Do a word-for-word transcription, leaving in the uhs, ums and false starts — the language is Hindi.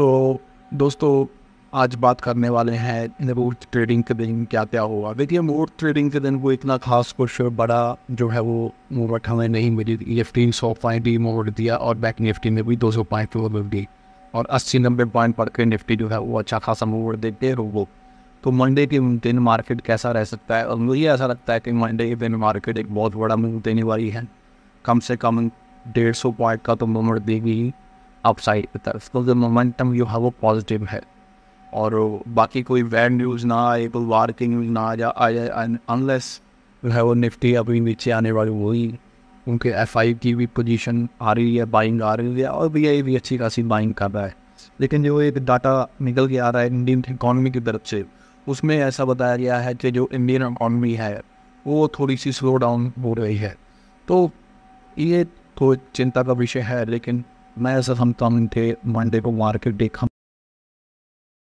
तो दोस्तों, आज बात करने वाले हैं मूर्त ट्रेडिंग के दिन क्या क्या हुआ। देखिए, मूर्त ट्रेडिंग के दिन वो इतना खास कुछ बड़ा जो है वो मूवमेंट हमें नहीं मिली। निफ्टी सौ पॉइंट ही मूवमेंट दिया और बैंक निफ्टी में भी दो सौ पॉइंट मूवमेंट दी और अस्सी नब्बे पॉइंट पढ़ के निफ्टी जो है वो अच्छा खासा मूवमेंट देते हैं वो। तो मंडे के दिन मार्केट कैसा रह सकता है, और मुझे ऐसा लगता है कि मंडे के दिन मार्केट एक बहुत बड़ा मूव देने वाली है। कम से कम डेढ़ सौ पॉइंट का तो मूवमेंट देगी अपसाइड की तरफ। तो जो मोमेंटम जो है वो पॉजिटिव है और बाकी कोई बैड न्यूज़ ना आए, कोई वार की न्यूज़ ना आ जा आ जाए, अनलेस जो है वो निफ्टी अभी नीचे आने वाली वही, क्योंकि एफ आई की भी पोजीशन आ रही है, बाइंग आ रही है और बी आई भी अच्छी खासी बाइंग कर रहा है। लेकिन जो एक डाटा निकल के आ रहा है इंडियन इकॉनमी की तरफ से, उसमें ऐसा बताया गया है कि जो इंडियन इकॉनमी है वो थोड़ी सी स्लो डाउन हो रही है। तो ये तो चिंता का विषय है, लेकिन मैं ऐसा समझता हूँ कि मंडे को मार्केट देखा